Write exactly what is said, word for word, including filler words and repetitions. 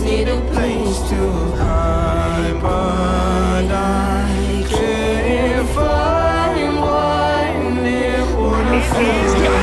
need a place to hide, but I couldn't find one. It would have